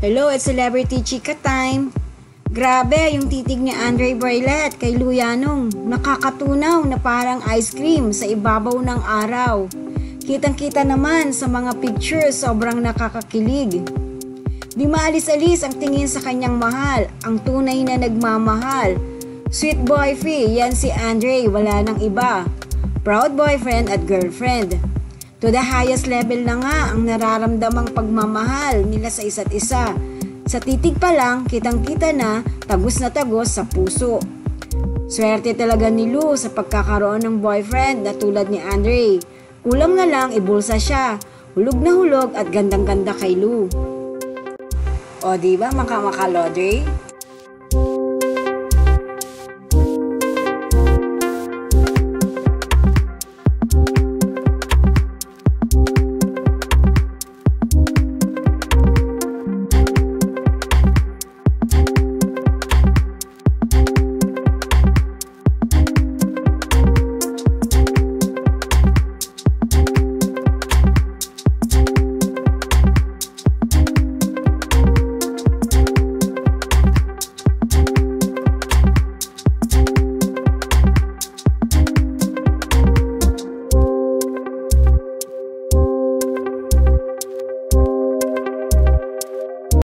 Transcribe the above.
Hello, it's Celebrity Chika Time. Grabe, yung titig ni Andre Boylet kay Luyanong. Nakakatunaw na parang ice cream sa ibabaw ng araw. Kitang-kita naman sa mga pictures, sobrang nakakakilig. Di maalis-alis ang tingin sa kanyang mahal, ang tunay na nagmamahal. Sweet boyfriend, yan si Andre, wala nang iba. Proud boyfriend at girlfriend. To the highest level na nga ang nararamdamang pagmamahal nila sa isa't isa. Sa titig pa lang, kitang-kita na tagos sa puso. Swerte talaga ni Lu sa pagkakaroon ng boyfriend na tulad ni Andre. Kulang na lang ibulsa siya. Hulog na hulog at gandang-ganda kay Lu. O diba mga makalodre?